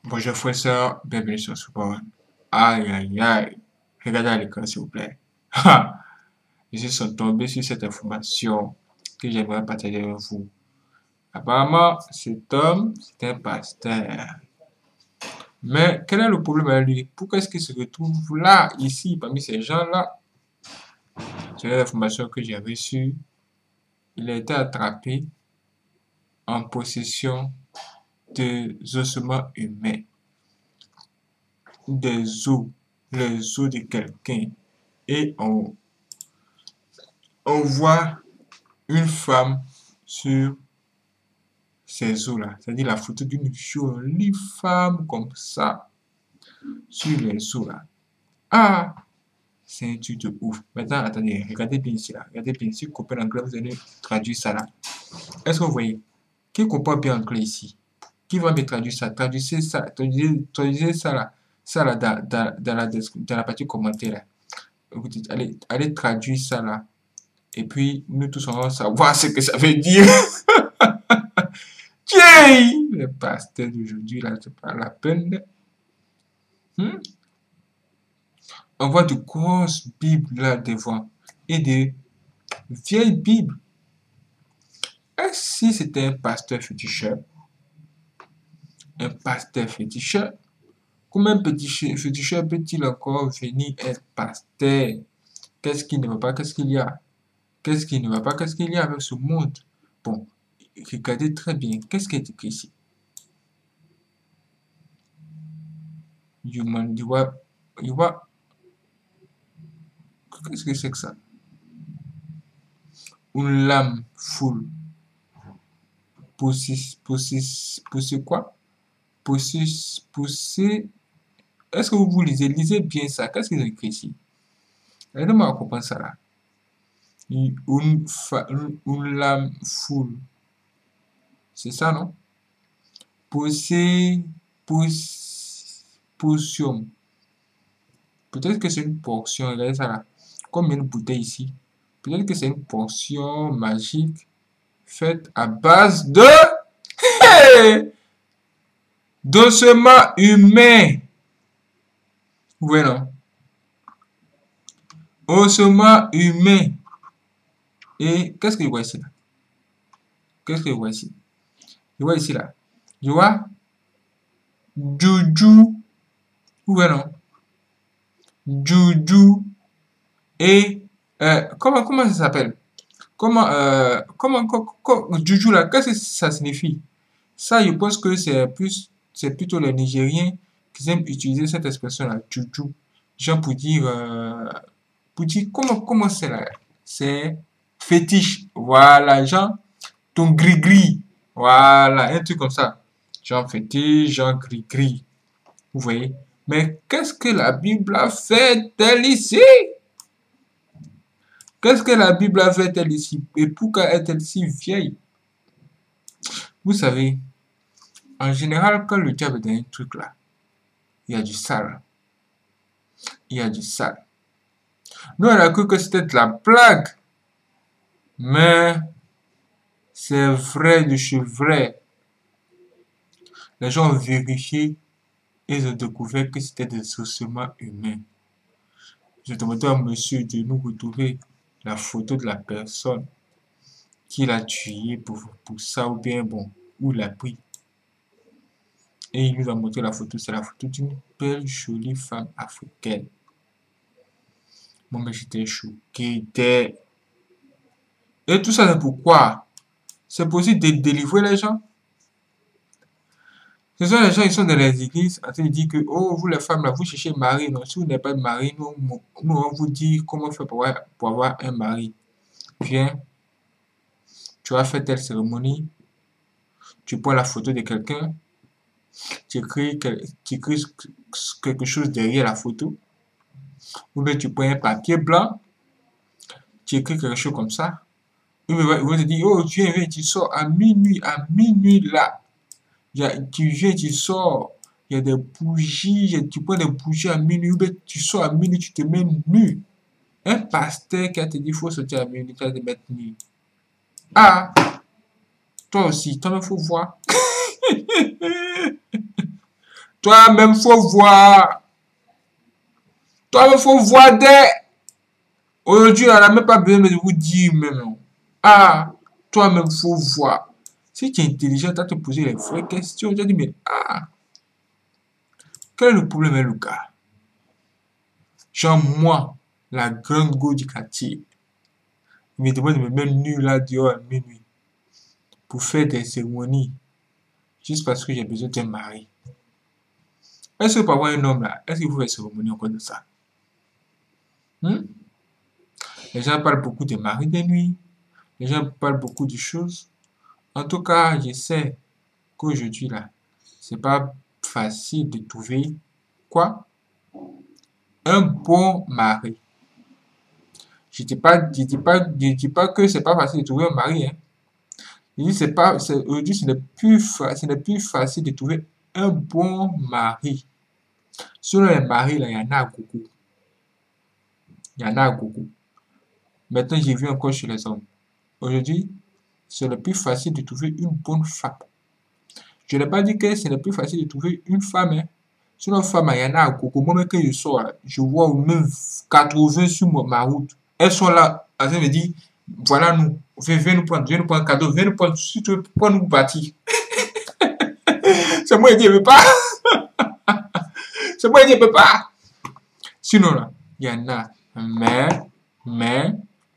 Bonjour frère, sœur, bienvenue sur Support. Aïe, aïe, aïe. Regardez à l'écran, s'il vous plaît. Je suis tombé sur cette information que j'aimerais partager avec vous. Apparemment, cet homme, c'est un pasteur. Mais quel est le problème avec lui? Pourquoi est-ce qu'il se retrouve là, ici, parmi ces gens-là? C'est l'information que j'ai reçue. Il a été attrapé en possession des ossements humains, des os, les os de quelqu'un. Et on voit une femme sur ces os-là. C'est-à-dire la photo d'une jolie femme comme ça sur les os-là. Ah, c'est un truc de ouf. Maintenant, attendez, regardez bien ici là. Regardez bien ici, copain anglais, vous allez traduire ça là. Est-ce que vous voyez? Qui comprend bien anglais ici? Qui va me traduire ça? Traduisez ça, traduisez ça là. Ça là dans la partie commentaire là. Vous dites, allez traduire ça là. Et puis, nous tous, on va savoir ce que ça veut dire. Tiens, le pasteur d'aujourd'hui, là, c'est pas la peine. Hmm? On voit de grosses Bibles là devant et de vieilles Bibles. Est-ce que si c'était un pasteur féticheur, comment un petit féticheur peut-il encore venir être pasteur? Qu'est-ce qui ne va pas? Qu'est-ce qu'il y a? Qu'est-ce qui ne va pas? Qu'est-ce qu'il y a avec ce monde? Bon, regardez très bien. Qu'est-ce qui est écrit ici? Human, you vois, qu'est-ce que c'est que ça? Une lame full. Pousser quoi? Pousser. Est-ce que vous lisez bien ça? Qu'est-ce qu'ils ont écrit ici? Aidez-moi à comprendre ça là. Une lame full. C'est ça, non? Pousser. Potion. Peut-être que c'est une portion. Regardez ça là. Comme une bouteille ici. Peut-être que c'est une portion magique faite à base de d'ossements humains. Oui, non? Ossements humains. Et qu'est-ce que je vois ici là? Qu'est-ce que je vois ici? Je vois ici là. Je vois Juju. Oui, non? Juju. Et comment ça s'appelle? Juju là, qu'est-ce que ça signifie? Ça, je pense que c'est plutôt les Nigériens qui aiment utiliser cette expression-là, Juju. Genre pour dire comment c'est là? C'est fétiche. Voilà, genre ton gris-gris. Voilà, un truc comme ça. Genre fétiche, genre gris-gris. Vous voyez? Mais qu'est-ce que la Bible a fait-elle ici? Qu'est-ce que la Bible a fait-elle ici? Et pourquoi est-elle si vieille? Vous savez, en général, quand le diable est dans un truc là, il y a du sale. Il y a du sale. Nous, on a cru que c'était de la blague. Mais c'est vrai de chez vrai. Les gens ont vérifié et ils ont découvert que c'était des ossements humains. Je demandais à monsieur de nous retrouver la photo de la personne qui l'a tué pour ça ou bien bon, où il l'a pris. Et il nous a montré la photo. C'est la photo d'une belle, jolie femme africaine. Moi, mais j'étais choqué. Et tout ça, c'est pourquoi? C'est possible de délivrer les gens. Ce sont les gens, ils sont dans les églises en train de dire que, oh, vous les femmes, là, vous cherchez un mari. Non, si vous n'avez pas de mari, nous on vous dit comment faire pour avoir un mari. Viens, tu vas faire telle cérémonie, tu prends la photo de quelqu'un, tu écris quelque chose derrière la photo, ou bien tu prends un papier blanc, tu écris quelque chose comme ça, ou bien ils vont te dire, oh, viens, tu sors à minuit là. Tu viens, tu sors, il y a des bougies, tu prends des bougies à minuit, ou bien tu sors à minuit, tu te mets nu. Un pasteur qui a te dit, il faut sortir à minuit, tu vas te mettre nu. Ah, toi aussi, toi, il faut voir. Toi-même, faut voir. Toi-même, faut voir des... Aujourd'hui, on n'a même pas besoin de vous dire même. Ah, toi-même, faut voir. Si tu es intelligent, tu as te poser les vraies questions. Tu as dit, mais quel est le problème avec le gars? Genre, moi, la grande go du quartier, il me demande de me mettre nu là dehors à minuit pour faire des cérémonies juste parce que j'ai besoin d'un mari. Est-ce que pour avoir un homme là, est-ce qu'il faut faire cérémonie encore de ça? Hmm? Les gens parlent beaucoup des maris de nuit. Les gens parlent beaucoup de choses. En tout cas, je sais qu'aujourd'hui là, c'est pas facile de trouver quoi? Un bon mari. Je dis pas que c'est pas facile de trouver un mari, hein. Je dis c'est pas, aujourd'hui ce n'est plus facile de trouver un bon mari. Selon les maris là, il y en a à gogo. Il y en a à gogo. Maintenant, j'ai vu encore chez les hommes. Aujourd'hui, c'est le plus facile de trouver une bonne femme. Je n'ai pas dit que ce n'est plus facile de trouver une femme, hein. Sur une femme, il y en a à gogo. Moi, même quand je sors, là, je vois au moins 80 sur ma route. Elles sont là, elles me disent, voilà nous, viens nous prendre un cadeau, viens nous prendre, si tu veux, pour nous bâtir. C'est moi qui ne veux pas. C'est moi qui ne peux pas. Sinon, là, il y en a. Mais,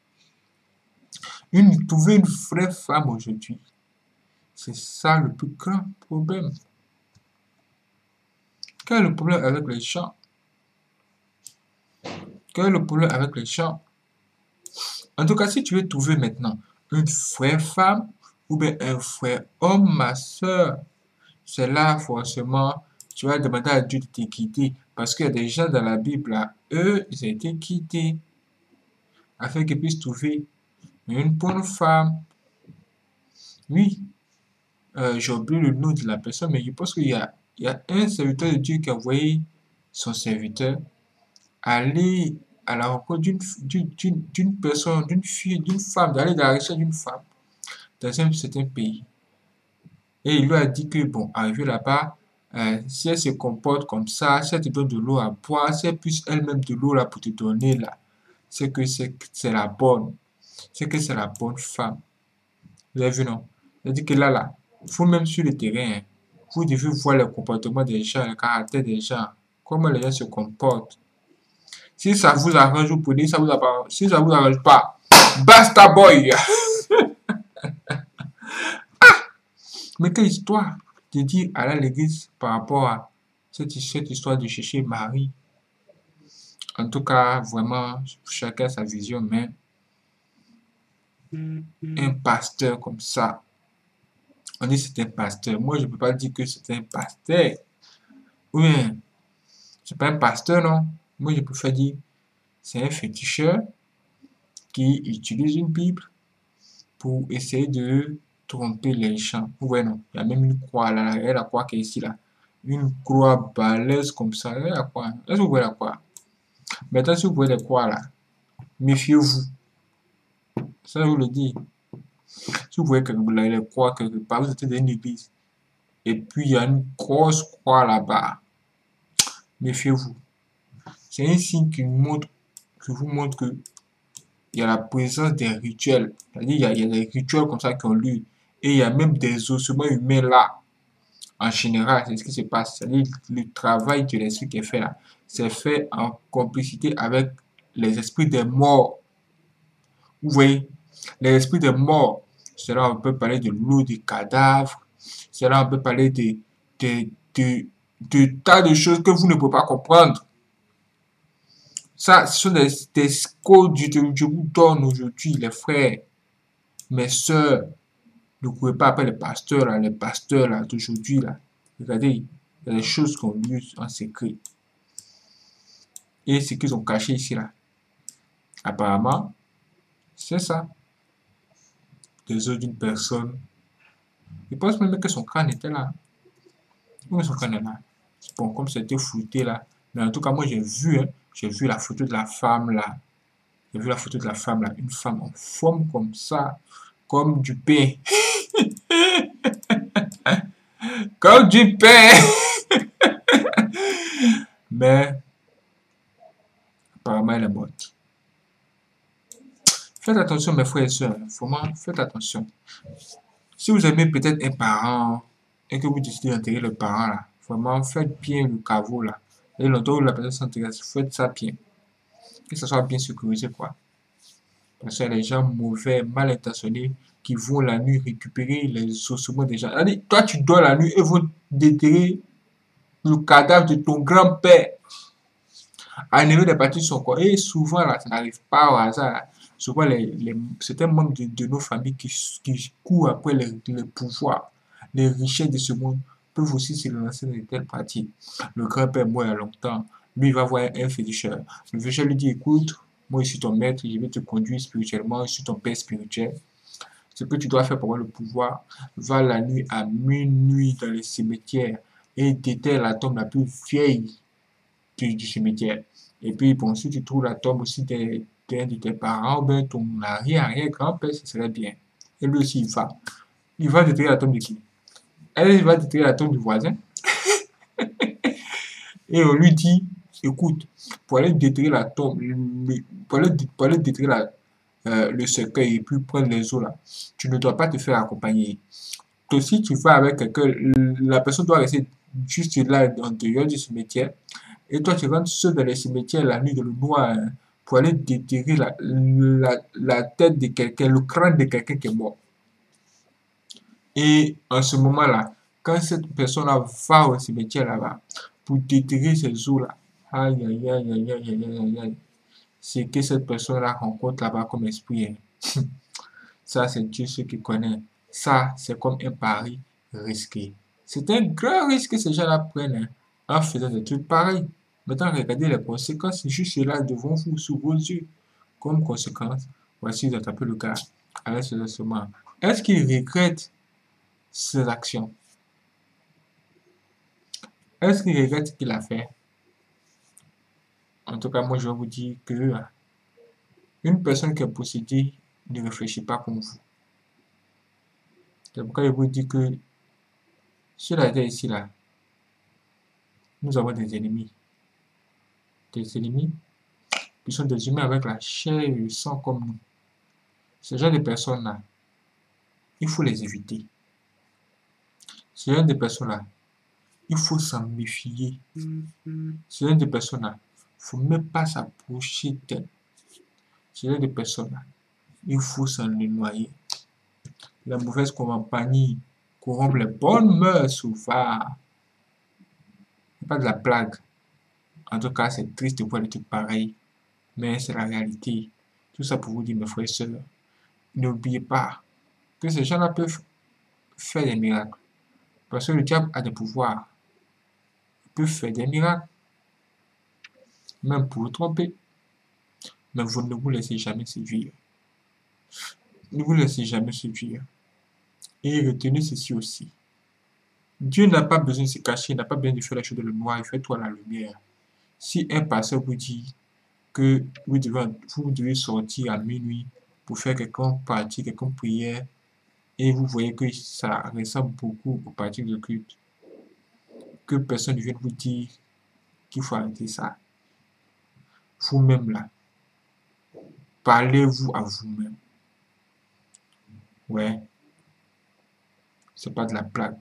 trouver une vraie femme aujourd'hui, c'est ça le plus grand problème. Quel est le problème avec les gens? Quel est le problème avec les gens? En tout cas, si tu veux trouver maintenant une vraie femme ou bien un vrai homme, ma soeur, c'est là forcément, tu vas demander à Dieu de te quitter. Parce qu'il y a des gens dans la Bible, là, eux, ils ont été quittés afin qu'ils puissent trouver une bonne femme. Oui, j'ai oublié le nom de la personne, mais je pense il y a un serviteur de Dieu qui a envoyé son serviteur aller à la rencontre d'une personne, d'une fille, d'une femme, d'aller dans la recherche d'une femme dans un certain pays. Et il lui a dit que, bon, arrivé là-bas, si elle se comporte comme ça, si elle te donne de l'eau à boire, si elle puisse elle-même de l'eau là pour te donner là, c'est que c'est la bonne. C'est que c'est la bonne femme. Vous avez vu, non? Il a dit que là, vous même sur le terrain, hein, vous devez voir le comportement des gens, le caractère des gens, comment les gens se comportent. Si ça vous arrange, vous prenez, ça vous arrange. Si ça vous arrange pas, basta boy! Mais quelle histoire de dire à l'église par rapport à cette histoire de chercher Marie. En tout cas, vraiment, chacun sa vision, mais un pasteur comme ça, on dit c'est un pasteur. Moi, je ne peux pas dire que c'est un pasteur. Ou bien, c'est pas un pasteur, non. Moi, je préfère dire c'est un féticheur qui utilise une Bible pour essayer de tromper les gens. Vous voyez, non? Il y a même une croix là, et la croix qui est ici, là. Une croix balèze comme ça. Et la croix. Est-ce que vous voyez la croix? Maintenant, si vous voyez les croix là, méfiez-vous. Ça, je vous le dis. Si vous voyez les croix quelque part, vous êtes dans une église. Et puis, il y a une grosse croix là-bas. Méfiez-vous. C'est un signe qui vous montre que il y a la présence des rituels. C'est-à-dire, il y a des rituels comme ça qui ont lieu. Et il y a même des ossements humains là. En général, c'est ce qui se passe. C'est-à-dire, le travail de l'esprit qui est fait là, c'est fait en complicité avec les esprits des morts. Vous voyez, les esprits des morts. C'est là on peut parler de l'eau des cadavres. C'est là on peut parler de tas de choses que vous ne pouvez pas comprendre. Ça, ce sont des codes que je vous donne aujourd'hui, les frères, mes soeurs. Ne courez pas après les pasteurs là, d'aujourd'hui là. Regardez, il y a des choses qu'on lit en secret. Et ce qu'ils ont caché ici là. Apparemment, c'est ça. Des os d'une personne. Je pense même que son crâne était là. Oui, son crâne est là. Bon, comme c'était flouté là. Mais en tout cas, moi j'ai vu la photo de la femme là. J'ai vu la photo de la femme là. Une femme en forme comme ça. Comme du pain. Comme du pain. Mais apparemment, elle est morte. Faites attention, mes frères et sœurs. Vraiment, faites attention. Si vous aimez peut-être un parent et que vous décidez d'enterrer le parent là, vraiment, faites bien le caveau là. Et l'endroit où la personne s'enterre, faites ça bien. Que ce soit bien sécurisé, quoi. Parce qu'il y a des gens mauvais, mal intentionnés, qui vont la nuit récupérer les ossements des gens. C'est-à-dire, toi, tu dors la nuit et vont déterrer le cadavre de ton grand-père. Enlever des parties de son corps. Et souvent, là, ça n'arrive pas au hasard. Là. Souvent, certains membres de nos familles qui courent après les pouvoirs, les richesses de ce monde, peuvent aussi se lancer dans de telles pratiques. Le grand-père meurt il y a longtemps. Lui, il va voir un féticheur. Le féticheur lui dit, écoute, moi, je suis ton maître, je vais te conduire spirituellement, je suis ton père spirituel. Ce que tu dois faire pour avoir le pouvoir, va la nuit à minuit dans les cimetières et déterre la tombe la plus vieille du cimetière. Et puis, bon, si tu trouves la tombe aussi d'un de tes parents, ou bien ton arrière-arrière-grand-père, ce serait bien. Et lui aussi, il va. Il va détruire la tombe de qui? Elle va détruire la tombe du voisin. Et on lui dit, écoute, pour aller détruire la tombe, pour aller détruire le cercueil et puis prendre les eaux là, tu ne dois pas te faire accompagner. Donc, si tu vas avec quelqu'un, la personne doit rester juste là, en dehors du cimetière. Et toi, tu rentres seul dans les cimetières la nuit, dans le noir, hein, pour aller déterrer la tête de quelqu'un, le crâne de quelqu'un qui est mort. Et en ce moment-là, quand cette personne-là va au cimetière là-bas, pour déterrer ces eaux-là, aïe, aïe, aïe, aïe, aïe, aïe, aïe, aïe, c'est que cette personne-là rencontre là-bas comme esprit. Hein. Ça, c'est Dieu ce qui connaît. Ça, c'est comme un pari risqué. C'est un grand risque que ces gens-là prennent hein, en faisant des trucs pareils. Maintenant, regardez les conséquences juste là devant vous, sous vos yeux. Comme conséquence, voici vous attrapez le gars avec ce instrument. Est-ce qu'il regrette ses actions? Est-ce qu'il regrette ce qu'il a fait? En tout cas, moi, je vais vous dire que une personne qui est possédée ne réfléchit pas comme vous. C'est pourquoi je vous dis que sur la terre ici, là, nous avons des ennemis. Des ennemis qui sont des humains avec la chair et le sang comme nous. Ce genre de personnes-là, il faut les éviter. Ce genre de personnes-là, il faut s'en méfier. Ce genre de personnes-là, il ne faut même pas s'approcher d'elles. Ce genre de personnes-là, il faut s'en éloigner. La mauvaise compagnie corrompt les bonnes mœurs souvent. Ce n'est pas de la blague. En tout cas, c'est triste de voir des trucs pareils, mais c'est la réalité. Tout ça pour vous dire, mes frères et sœurs, n'oubliez pas que ces gens-là peuvent faire des miracles. Parce que le diable a des pouvoirs. Il peut faire des miracles, même pour vous tromper. Mais vous ne vous laissez jamais séduire. Ne vous laissez jamais séduire. Et retenez ceci aussi. Dieu n'a pas besoin de se cacher, il n'a pas besoin de faire la chose dans le noir, il fait toi la lumière. Si un pasteur vous dit que vous devez sortir à minuit pour faire quelconque partie, quelconque prière, et vous voyez que ça ressemble beaucoup aux parties de culte, que personne ne vienne vous dire qu'il faut arrêter ça. Vous-même là, parlez-vous à vous-même. Ouais, c'est pas de la blague.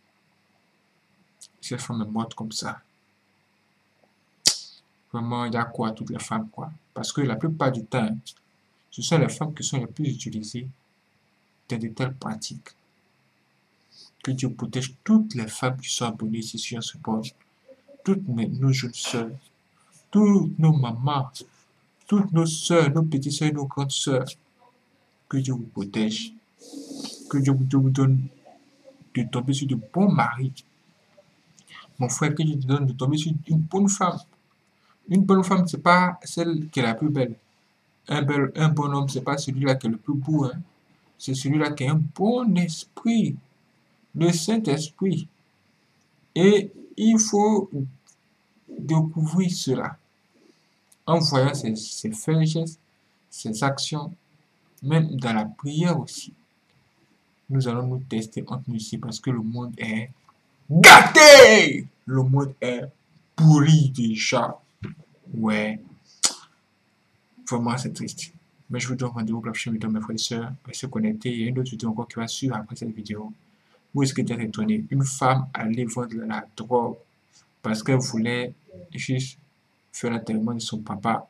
Cette femme est morte comme ça. Vraiment, il y a quoi à toutes les femmes, quoi. Parce que la plupart du temps, ce sont les femmes qui sont les plus utilisées dans de telles pratiques. Que Dieu protège toutes les femmes qui sont abonnées ici sur ce poste. Toutes nos jeunes sœurs, toutes nos mamans, toutes nos sœurs, nos petites sœurs, nos grandes sœurs. Que Dieu vous protège. Que Dieu vous donne de tomber sur de bons maris. Mon frère, que Dieu te donne de tomber sur une bonne femme. Une bonne femme, c'est pas celle qui est la plus belle. Un bon homme, c'est pas celui-là qui est le plus beau. Hein. C'est celui-là qui a un bon esprit. Le Saint-Esprit. Et il faut découvrir cela en voyant ses faits et gestes, ses actions, même dans la prière aussi. Nous allons nous tester entre nous ici parce que le monde est gâté. Le monde est pourri déjà. Ouais, vraiment c'est triste. Mais je vous donne rendez-vous pour la prochaine vidéo, mes frères et sœurs. Restez connectés. Il y a une autre vidéo encore qui va suivre après cette vidéo. Vous risquez d'être étonné. Une femme allait vendre la drogue parce qu'elle voulait juste faire l'enterrement de son papa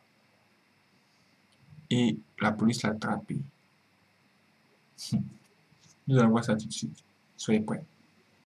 et la police l'a attrapé. Nous allons voir ça tout de suite. Soyez prêts.